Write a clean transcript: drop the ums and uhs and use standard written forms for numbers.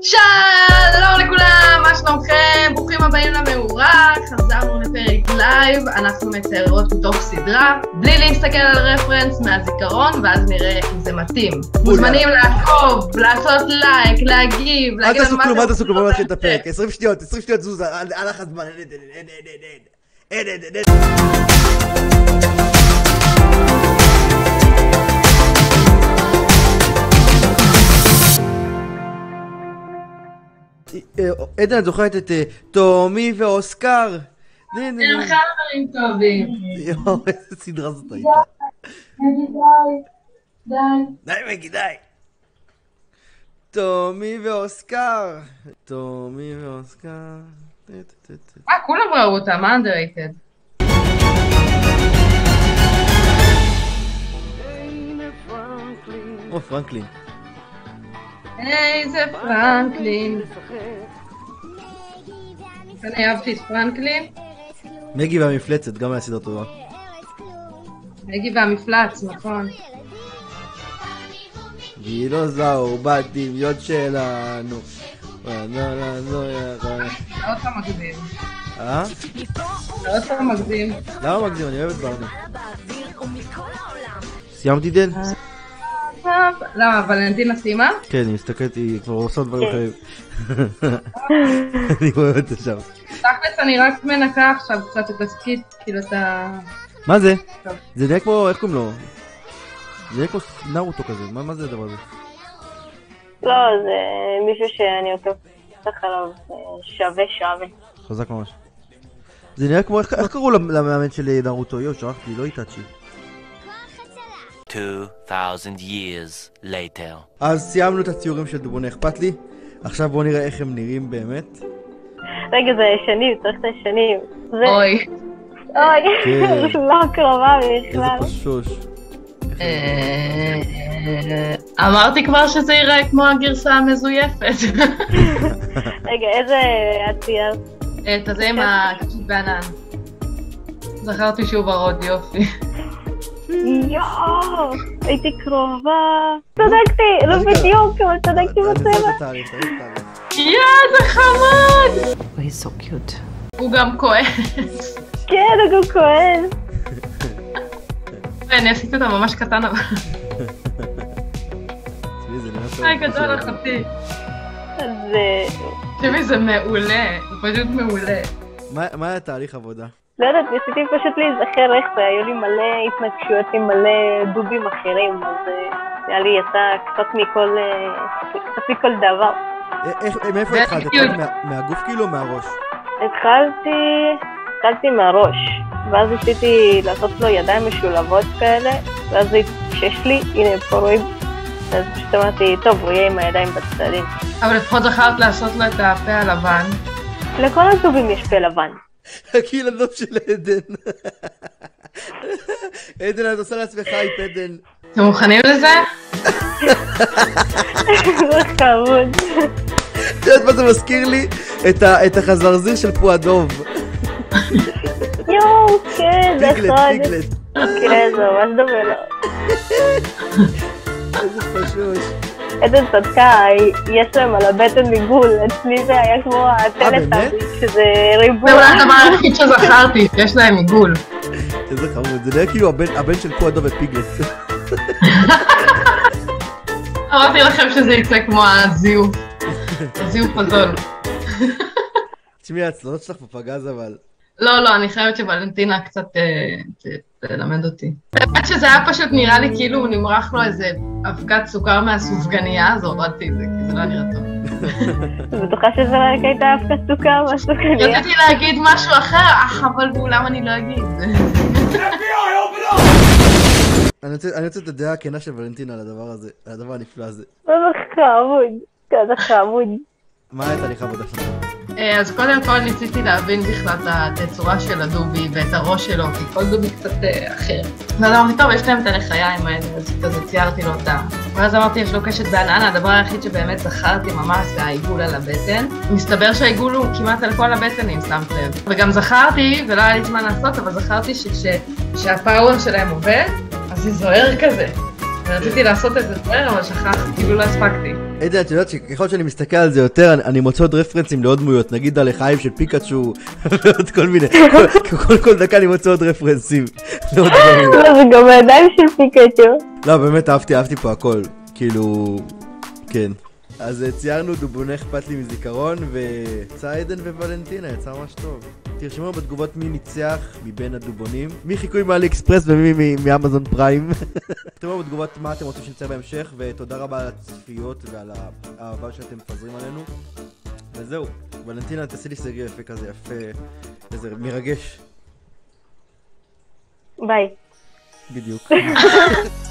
שלום לכולם, מה שלומכם? ברוכים הבאים למאורע, חזרנו לפרק לייב, אנחנו מציירות מתוך סדרה, בלי להסתכל על רפרנס מהזיכרון, ואז נראה אם זה מתאים. מוזמנים לעקוב, לעשות לייק, להגיב, אל תעשו כלום, אל תעשו כלום, בואו נתחיל את הפרק, 20 שניות זוזה, הלך הזמן, עדן, את זוכרת את טומי ואוסקר? אין לך דברים טובים. יואו, איזה סדרה זאת הייתה. די. טומי ואוסקר. כולם ראו אותה, מה underrated? פרנקלין. היי, זה פרנקלין. אני אהבתי את פרנקלין. מגי והמפלצת, גם היה סדרה טובה. מגי והמפלץ, נכון. גילוזאור, בדמיון שלנו. עוד פעם מקדים. מקדים. למה מקדים? אני אוהב את ברני. סיימתי דן? למה, ולנטינה סיימה? כן, היא מסתכלת, היא כבר עושה דברים אחרים. אני רואה אותה שם. תכלס, אני רק מנקה עכשיו קצת את הסקיט, כאילו אתה... מה זה? זה נראה כמו, איך קוראים לו? זה נראה כמו נרוטו כזה, מה זה הדבר הזה? לא, זה מישהו שאני עוקב עליו שווה. חזק ממש. זה נראה כמו, איך קראו למאמן של נרוטו? שכחתי, לא איטאצ'י. 2000 years later. אז סיימנו את הציורים של דובוני אכפת לי. עכשיו בואו נראה איך הם נראים באמת. רגע, זה ישנים, צריך את הישנים. אוי. לא קרובה בכלל. איזה פשוש. אמרתי כבר שזה ייראה כמו הגרסה המזויפת. רגע, איזה עצייה? את הזה עם הקצ'ית בענן. זכרתי שהוא ורוד, יופי. יואו, הייתי קרובה. צדקתי, לא בדיוק, אבל צדקתי בצבע. זה חמוד! He's so cute. הוא גם כועס. כן, הוא גם כועס. אני עשיתי אותה ממש קטן אבל. היי, גדול אחותי. תשמעי, זה מעולה, זה פשוט מעולה. מה היה תהליך עבודה? לא יודעת, ניסיתי פשוט להיזכר איך זה, היו לי מלא התנגשויות עם מלא דובים אחרים, אז היה לי יצא קצת מכל דבר. מאיפה התחלת? מהגוף כאילו או מהראש? התחלתי מהראש, ואז ניסיתי לעשות לו ידיים משולבות כאלה, ואז זה התקשש לי, הנה פה רואים, אז פשוט אמרתי, טוב, הוא יהיה עם הידיים בצדדים. אבל לפחות זכרת לעשות לו את הפה הלבן. לכל הדובים יש פה לבן. חכי לדוב של עדן. עדן, את עושה לעצמך הייפ, עדן. אתם מוכנים לזה? זה חמוד. אתה יודעת מה זה מזכיר לי? את החזרזיר של פועדוב. יואו, כן, זה אחד. פיגלט. כן, זה ממש דומה לו. איזה פשוש. עדן צדקה, יש להם על הבטן מיגול, אצלי זה היה כמו הטלטאבי, שזה ריבוע. זה אולי הדבר היחיד שזכרתי, יש להם מיגול. איזה חמוד, זה נראה כאילו הבן של פועדוב ופיגלט. אמרתי לכם שזה יצא כמו הזיוף. הזיוף הזול. תשמעי, הצלונות שלך בפגז אבל. לא, אני חייבת שוולנטינה קצת תלמד אותי. באמת שזה היה פשוט נראה לי כאילו הוא נמרח לו איזה אבקת סוכר מהסופגניה, אז הורדתי את זה, כי זה לא נראה טוב. בטוחה שזה רק הייתה אבקת סוכר מהסופגניה. רציתי להגיד משהו אחר, אבל באולם אני לא אגיד. אני רוצה את הדעה הכנה של ולנטינה על הדבר הזה, על הדבר הנפלא הזה. זה חמוד, כזה חמוד. מה היה תהליך העבודה שלך? אז קודם כל ניסיתי להבין בכלל את הצורה של הדובי ואת הראש שלו, כי כל דובי קצת אחר. ואז אמרתי, טוב, יש להם את הלחיים האלה, אז כזה ציירתי לו אותה. ואז אמרתי, יש לו קשת בענן, הדבר היחיד שבאמת זכרתי ממש זה העיגול על הבטן. מסתבר שהעיגול הוא כמעט על כל הבטן, אם שמת לב. וגם זכרתי, ולא היה לי זמן לעשות, אבל זכרתי שהפאוור שלהם עובד, אז זה זוהר כזה. ורציתי לעשות את זה זוהר, אבל שכחתי, כאילו לא הספקתי. עדן, את יודעת שככל שאני מסתכל על זה יותר, אני מוצא עוד רפרנסים לעוד דמויות, נגיד על החיים של פיקאצ'ו, ועוד כל מיני, כל דקה אני מוצא עוד רפרנסים. לא, זה גם הידיים של פיקאצ'ו. לא, באמת אהבתי פה הכל, כאילו, כן. אז ציירנו דובונה אכפת לי מזיכרון, ויצא עדן וולנטינה, יצא ממש טוב. תרשמו בתגובות מי ניצח מבין הדובונים, מי חיקוי מאלי אקספרס ומי מאמזון פריים. תראו בתגובות מה אתם רוצים שנצא בהמשך, ותודה רבה על הצפיות ועל האהבה שאתם מפזרים עלינו. וזהו, וולנטינה תעשי לי סגר יפה כזה, יפה, איזה מרגש. ביי. בדיוק.